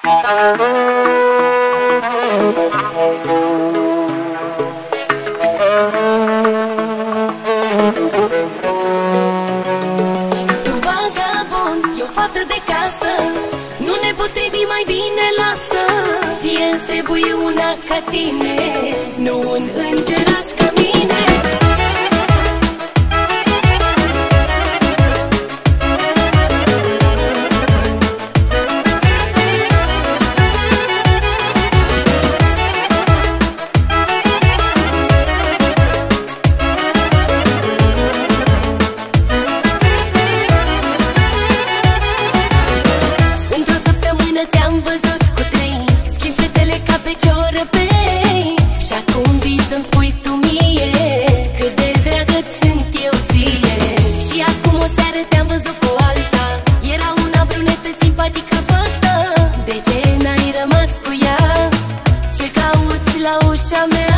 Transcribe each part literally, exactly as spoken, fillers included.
Vagabond, e o fată de casă, nu ne potrivi, mai bine lasă. Ție-ți trebuie una ca tine, nu un îngeraș ca mine. Te-am văzut cu trei, schimb fetele ca pe ciorăpei, și acum vii să-mi spui tu mie cât de dragă sunt eu ție. Și acum o seară te-am văzut cu alta, era una brunetă simpatică fată. De ce n-ai rămas cu ea? Ce cauți la ușa mea?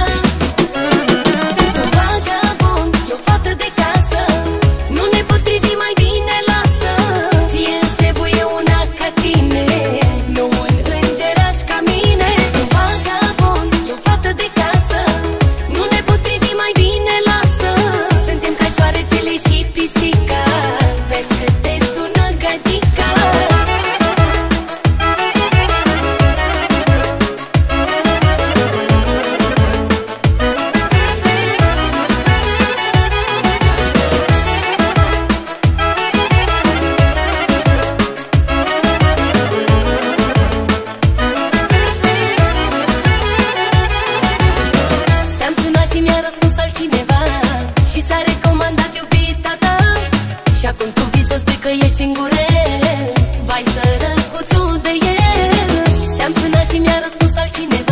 Vagabond, e o fată de casă, nu ne potrivi, mai bine lasă. Ție-ți trebuie una ca tine, nu un îngeraș ca mine. Vagabond, e o fată de casă, nu ne potrivi, mai bine lasă. Suntem ca șoarecele și pisica, vezi că te sună gagica. Te-am sunat și mi-a răspuns altcineva, și s-a recomandat iubita ta. Și acum tu vii să spui că ești singurel, vai sărăcuțul de el. Te-am sunat și mi-a răspuns altcineva,